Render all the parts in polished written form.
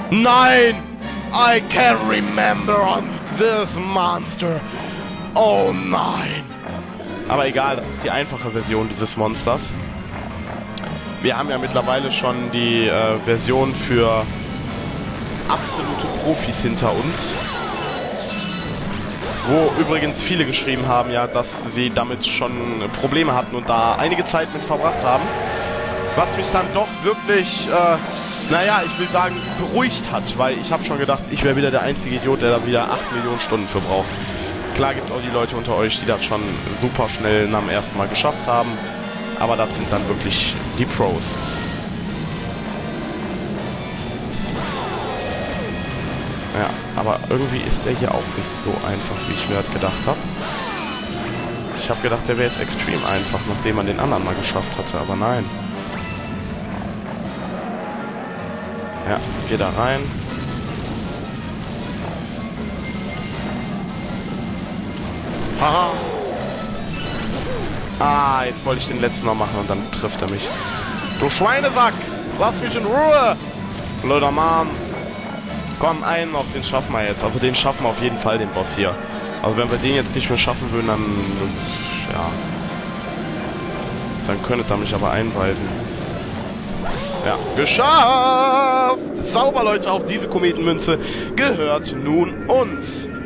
Nein! I can't remember on this monster. Oh nein! Aber egal, das ist die einfache Version dieses Monsters. Wir haben ja mittlerweile schon die Version für absolute Profis hinter uns. Wo übrigens viele geschrieben haben, ja, dass sie damit schon Probleme hatten und da einige Zeit mit verbracht haben. Was mich dann doch wirklich, naja, ich will sagen, beruhigt hat, weil ich habe schon gedacht, ich wäre wieder der einzige Idiot, der da wieder 8 Millionen Stunden für braucht. Klar gibt es auch die Leute unter euch, die das schon super schnell nach dem ersten Mal geschafft haben, aber das sind dann wirklich die Pros. Ja, aber irgendwie ist der hier auch nicht so einfach, wie ich mir das gedacht habe. Ich habe gedacht, der wäre jetzt extrem einfach, nachdem man den anderen mal geschafft hatte, aber nein. Ja, geh da rein. Haha. Ah, jetzt wollte ich den letzten noch machen und dann trifft er mich. Du Schweinesack! Lass mich in Ruhe! Blöder Mann. Komm, einen noch, den schaffen wir jetzt. Also den schaffen wir auf jeden Fall, den Boss hier. Also wenn wir den jetzt nicht mehr schaffen würden, dann... ja. Dann könnte er mich aber einweisen. Ja, geschafft! Sauber, Leute, auch diese Kometenmünze gehört nun uns.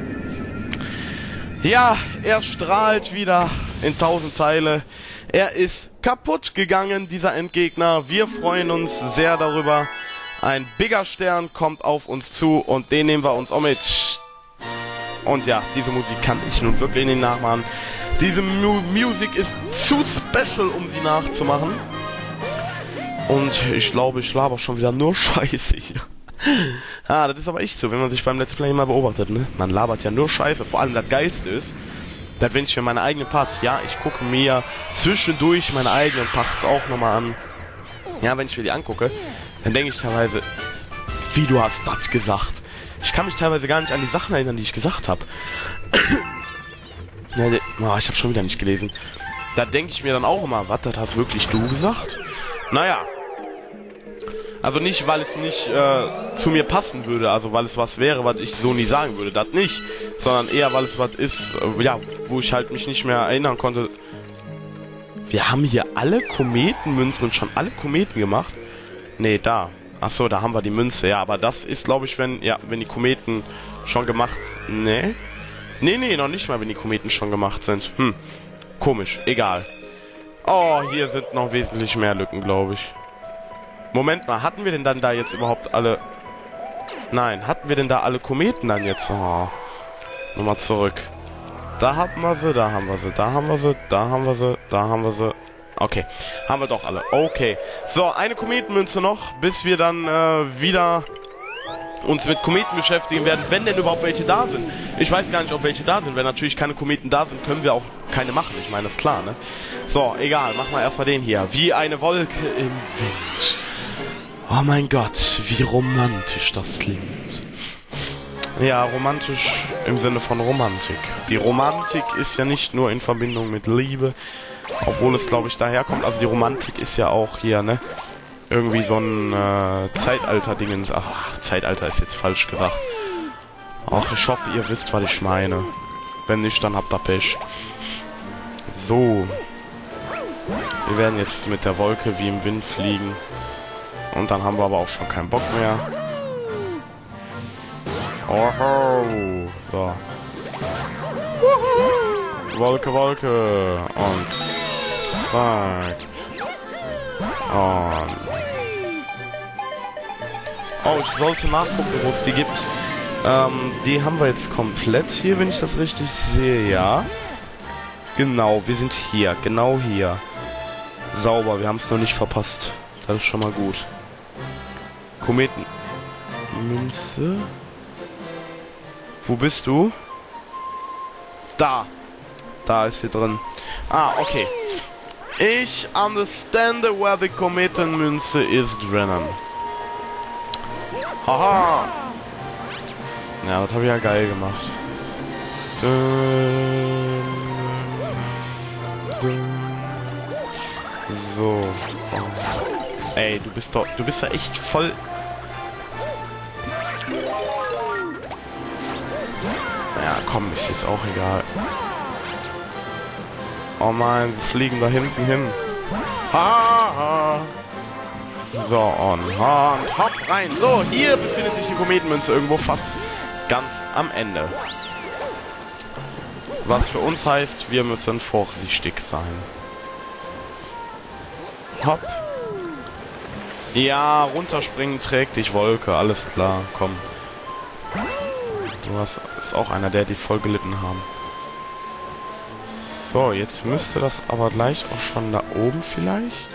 Ja, er strahlt wieder in 1000 Teile. Er ist kaputt gegangen, dieser Endgegner. Wir freuen uns sehr darüber. Ein bigger Stern kommt auf uns zu und den nehmen wir uns auch mit. Und ja, diese Musik kann ich nun wirklich nicht nachmachen. Diese Musik ist zu special, um sie nachzumachen. Und ich glaube, ich laber schon wieder nur Scheiße hier. Ah, das ist aber echt so, wenn man sich beim Let's Play mal beobachtet, ne? Man labert ja nur Scheiße. Vor allem das Geilste ist, dass wenn ich mir meine eigenen Parts, ja, ich gucke mir zwischendurch meine eigenen Parts auch nochmal an. Ja, wenn ich mir die angucke, dann denke ich teilweise, wie, du hast das gesagt? Ich kann mich teilweise gar nicht an die Sachen erinnern, die ich gesagt habe. Ja, oh, ich habe schon wieder nicht gelesen. Da denke ich mir dann auch immer, was, das hast wirklich du gesagt? Naja. Also nicht, weil es nicht zu mir passen würde, also weil es was wäre, was ich so nie sagen würde, das nicht. Sondern eher, weil es was ist, ja, wo ich halt mich nicht mehr erinnern konnte. Wir haben hier alle Kometenmünzen und schon alle Kometen gemacht. Nee, da. Achso, da haben wir die Münze. Ja, aber das ist, glaube ich, wenn die Kometen schon gemacht... Nee? Nee, noch nicht mal, wenn die Kometen schon gemacht sind. Komisch. Egal. Oh, hier sind noch wesentlich mehr Lücken, glaube ich. Moment mal, hatten wir denn dann da jetzt überhaupt alle... Nein, hatten wir denn da alle Kometen dann jetzt? Oh. Nochmal zurück. Da haben wir sie, da haben wir sie, da haben wir sie, da haben wir sie, da haben wir sie... Okay, haben wir doch alle. Okay. So, eine Kometenmünze noch, bis wir dann wieder uns mit Kometen beschäftigen werden, wenn denn überhaupt welche da sind. Ich weiß gar nicht, ob welche da sind. Wenn natürlich keine Kometen da sind, können wir auch keine machen. Ich meine, das ist klar, ne? So, egal. Machen wir erstmal den hier. Wie eine Wolke im Wind. Oh mein Gott, wie romantisch das klingt. Ja, romantisch im Sinne von Romantik. Die Romantik ist ja nicht nur in Verbindung mit Liebe, obwohl es, glaube ich, daherkommt. Also die Romantik ist ja auch hier, ne? Irgendwie so ein Zeitalter-Dingens. Ach, Zeitalter ist jetzt falsch gedacht. Ach, ich hoffe, ihr wisst, was ich meine. Wenn nicht, dann habt ihr Pech. So. Wir werden jetzt mit der Wolke wie im Wind fliegen. Und dann haben wir aber auch schon keinen Bock mehr. Oho. So. Wolke, Wolke. Und zack. Und... Oh, ich sollte nachgucken, wo es die gibt. Die haben wir jetzt komplett hier, wenn ich das richtig sehe, ja. Genau, wir sind hier, genau hier. Sauber, wir haben es noch nicht verpasst. Das ist schon mal gut. Kometenmünze. Wo bist du? Da. Da ist sie drin. Ah, okay. Ich understand where the Kometenmünze is drinnen. Haha. Ja, das habe ich ja geil gemacht. So. Ey, du bist da echt voll... komm, ist jetzt auch egal. Oh nein, wir fliegen da hinten hin. Ha! So, und hopp rein. So, hier befindet sich die Kometenmünze irgendwo fast ganz am Ende. Was für uns heißt, wir müssen vorsichtig sein. Hopp. Ja, runterspringen trägt dich Wolke, alles klar, komm. Du hast, ist auch einer, der die voll gelitten haben. So, jetzt müsste das aber gleich auch schon da oben vielleicht.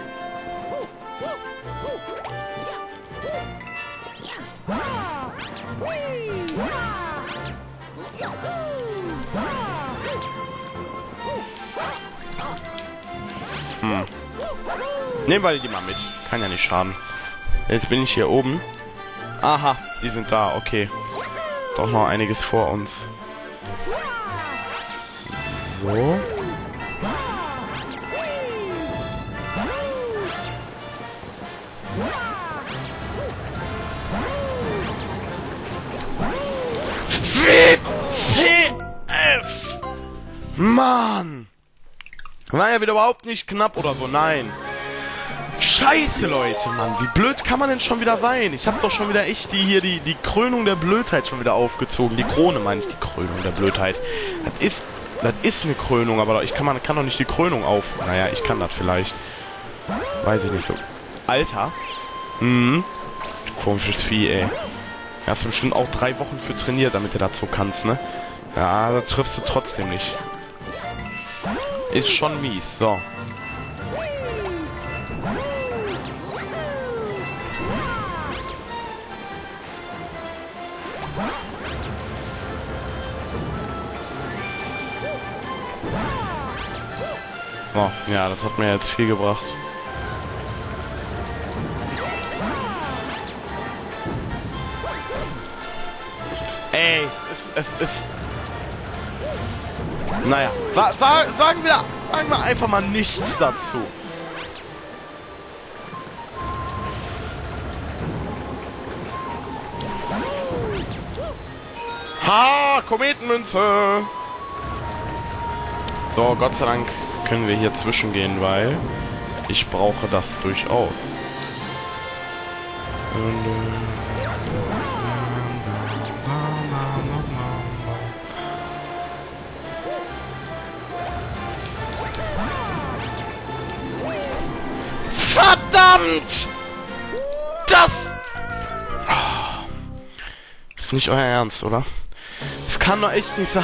Nehmen wir die mal mit. Kann ja nicht schaden. Jetzt bin ich hier oben. Aha, die sind da, okay. Doch noch einiges vor uns. So. WCF! Mann! War ja wieder überhaupt nicht knapp oder so, nein. Scheiße, Leute, Mann. Wie blöd kann man denn schon wieder sein? Ich habe doch schon wieder echt die Krönung der Blödheit schon wieder aufgezogen. Die Krone, meine ich, die Krönung der Blödheit. Das ist eine Krönung, aber ich kann doch nicht die Krönung auf... Naja, ich kann das vielleicht. Weiß ich nicht so. Alter. Komisches Vieh, ey. Da hast du bestimmt auch 3 Wochen für trainiert, damit du das so kannst, ne? Ja, das triffst du trotzdem nicht. Ist schon mies, so. Oh, ja, das hat mir jetzt viel gebracht. Ey, es ist... Naja, sagen wir einfach mal nichts dazu. Ha, Kometenmünze! So, Gott sei Dank können wir hier zwischengehen, weil ich brauche das durchaus. Verdammt! Das... Ist nicht euer Ernst, oder? Das kann doch echt nicht sein.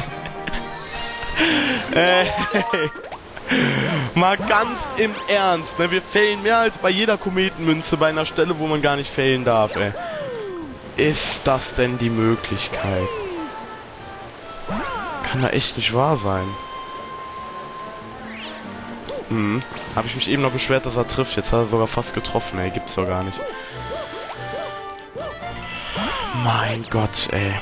Mal ganz im Ernst, ne? Wir fällen mehr als bei jeder Kometenmünze bei einer Stelle, wo man gar nicht fällen darf, ey. Ist das denn die Möglichkeit? Kann da echt nicht wahr sein. Habe ich mich eben noch beschwert, dass er trifft. Jetzt hat er sogar fast getroffen, ey. Gibt's doch gar nicht. Mein Gott, ey.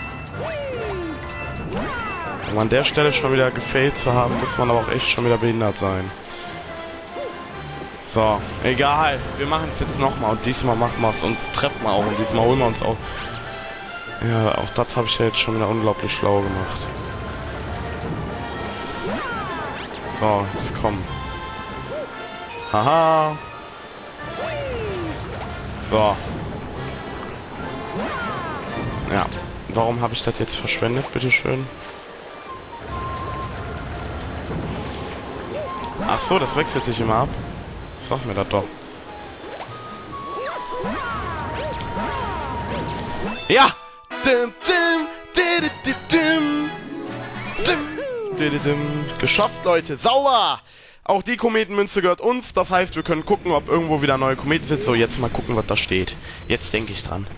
Um an der Stelle schon wieder gefailt zu haben, muss man aber auch echt schon wieder behindert sein. So, egal. Wir machen es jetzt nochmal und diesmal machen wir es und treffen wir auch und diesmal holen wir uns auch. Ja, auch das habe ich ja jetzt schon wieder unglaublich schlau gemacht. So, jetzt komm. Haha. So. Ja. Warum habe ich das jetzt verschwendet, bitteschön? Ach so, das wechselt sich immer ab. Sag mir das doch. Ja! Geschafft, Leute. Sauber! Auch die Kometenmünze gehört uns. Das heißt, wir können gucken, ob irgendwo wieder neue Kometen sind. So, jetzt mal gucken, was da steht. Jetzt denke ich dran.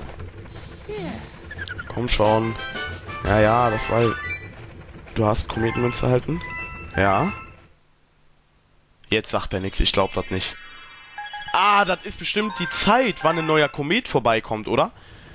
Komm schon. Ja, das war... Du hast Kometenmünze erhalten? Ja. Jetzt sagt er nichts, ich glaube das nicht. Ah, das ist bestimmt die Zeit, wann ein neuer Komet vorbeikommt, oder?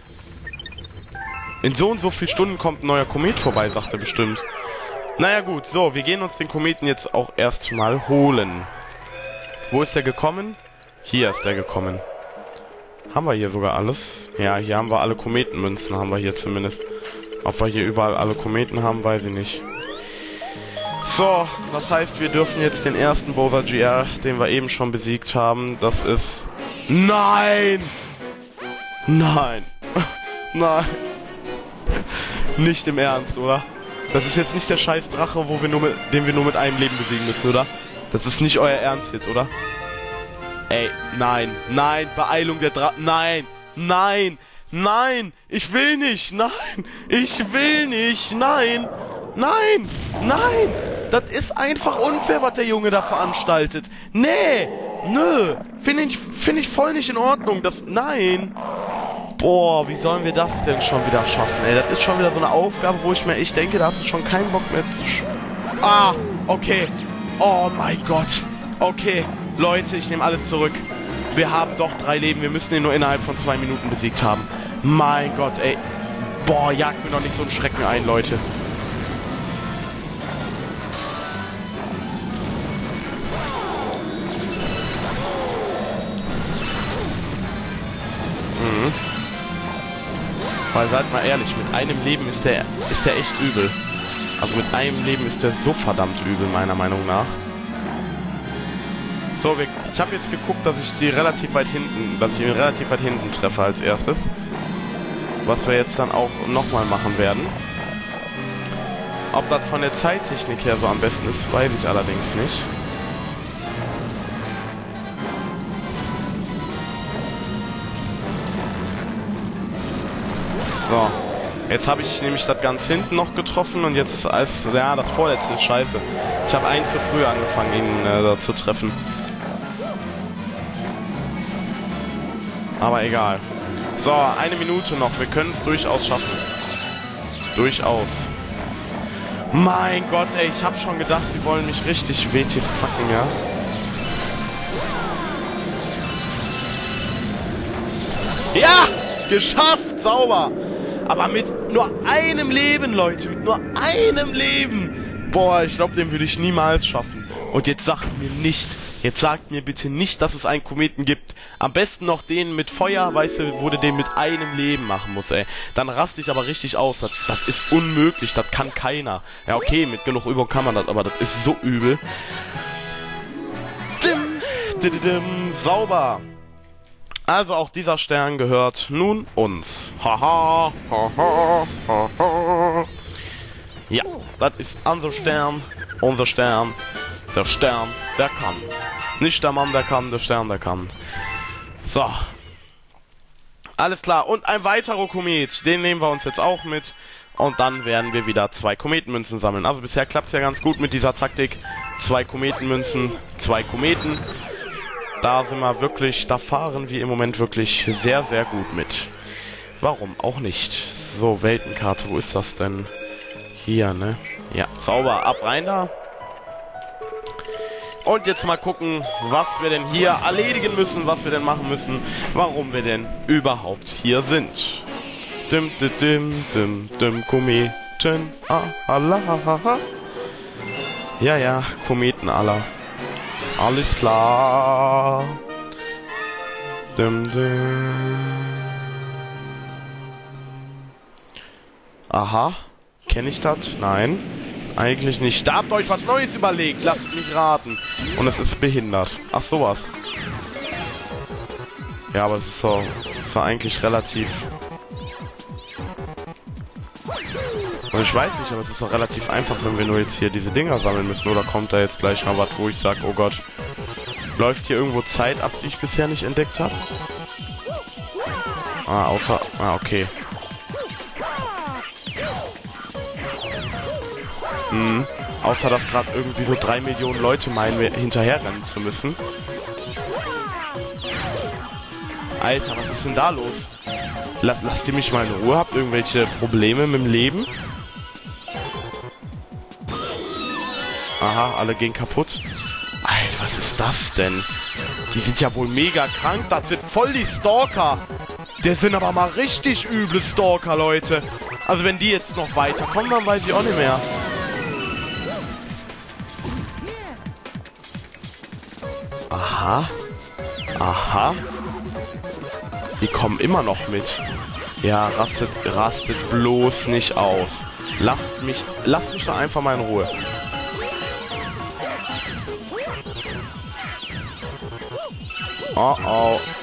In so und so viel Stunden kommt ein neuer Komet vorbei, sagt er bestimmt. Naja gut, so, wir gehen uns den Kometen jetzt auch erstmal holen. Wo ist der gekommen? Hier ist der gekommen. Haben wir hier sogar alles? Ja, hier haben wir alle Kometenmünzen, haben wir hier zumindest. Ob wir hier überall alle Kometen haben, weiß ich nicht. So, das heißt, wir dürfen jetzt den ersten Bowser GR, den wir eben schon besiegt haben, das ist... Nein! Nein! Nein! Nicht im Ernst, oder? Das ist jetzt nicht der scheiß Drache, den wir nur mit einem Leben besiegen müssen, oder? Das ist nicht euer Ernst jetzt, oder? Ey, nein, nein, Beeilung der Drache, nein, nein, nein, ich will nicht, nein, ich will nicht, nein, nein, nein, das ist einfach unfair, was der Junge da veranstaltet. Nee, nö, finde ich voll nicht in Ordnung, das, nein. Boah, wie sollen wir das denn schon wieder schaffen, ey, das ist schon wieder so eine Aufgabe, wo ich denke, da hast du schon keinen Bock mehr zu okay, oh mein Gott, okay. Leute, ich nehme alles zurück. Wir haben doch 3 Leben. Wir müssen ihn nur innerhalb von 2 Minuten besiegt haben. Mein Gott, ey. Boah, jagt mir doch nicht so einen Schrecken ein, Leute. Weil seid mal ehrlich, mit einem Leben ist der echt übel. Also mit einem Leben ist der so verdammt übel, meiner Meinung nach. So, ich habe jetzt geguckt, dass ich ihn relativ weit hinten treffe als erstes. Was wir jetzt dann auch nochmal machen werden. Ob das von der Zeittechnik her so am besten ist, weiß ich allerdings nicht. So, jetzt habe ich nämlich das ganz hinten noch getroffen und jetzt das vorletzte ist scheiße. Ich habe einen zu früh angefangen, ihn da zu treffen. Aber egal. So, 1 Minute noch. Wir können es durchaus schaffen. Durchaus. Mein Gott, ey. Ich habe schon gedacht, die wollen mich richtig WT-fucken, ja? Ja! Geschafft! Sauber! Aber mit nur einem Leben, Leute. Mit nur einem Leben. Boah, ich glaube, den würde ich niemals schaffen. Und jetzt sagt mir bitte nicht, dass es einen Kometen gibt. Am besten noch den mit Feuer, weißt du, wo du den mit einem Leben machen musst, ey. Dann raste ich aber richtig aus. Das ist unmöglich, das kann keiner. Ja, okay, mit genug Übung kann man das, aber das ist so übel. Sauber. Also auch dieser Stern gehört nun uns. Haha, haha, haha. Ja, das ist unser Stern. Unser Stern. Der Stern, der kann. Nicht der Mann, der kann, der Stern, der kann. So. Alles klar. Und ein weiterer Komet. Den nehmen wir uns jetzt auch mit. Und dann werden wir wieder 2 Kometenmünzen sammeln. Also bisher klappt es ja ganz gut mit dieser Taktik. 2 Kometenmünzen, 2 Kometen. Da fahren wir im Moment wirklich sehr, sehr gut mit. Warum auch nicht? So, Weltenkarte, wo ist das denn? Hier, ne? Ja, sauber. Ab rein da. Und jetzt mal gucken, was wir denn hier erledigen müssen, was wir denn machen müssen, warum wir denn überhaupt hier sind. Kometen, Allah. Ja, Kometen aller. Alles klar. Aha, kenne ich das? Nein. Eigentlich nicht. Da habt ihr euch was Neues überlegt. Lasst mich raten. Und es ist behindert. Ach, sowas. Ja, aber es ist so eigentlich relativ... Und ich weiß nicht, aber es ist doch relativ einfach, wenn wir nur jetzt hier diese Dinger sammeln müssen. Oder kommt da jetzt gleich mal was, wo ich sage, oh Gott. Läuft hier irgendwo Zeit ab, die ich bisher nicht entdeckt habe? Okay. Außer dass gerade irgendwie so 3 Millionen Leute meinen, hinterherrennen zu müssen. Alter, was ist denn da los? Lasst ihr mich mal in Ruhe? Habt ihr irgendwelche Probleme mit dem Leben? Aha, alle gehen kaputt. Alter, was ist das denn? Die sind ja wohl mega krank. Das sind voll die Stalker. Das sind aber mal richtig üble Stalker, Leute. Also wenn die jetzt noch weiterkommen, dann weiß ich auch nicht mehr. Aha. Die kommen immer noch mit. Ja, rastet bloß nicht aus. Lasst mich doch einfach mal in Ruhe. Oh oh.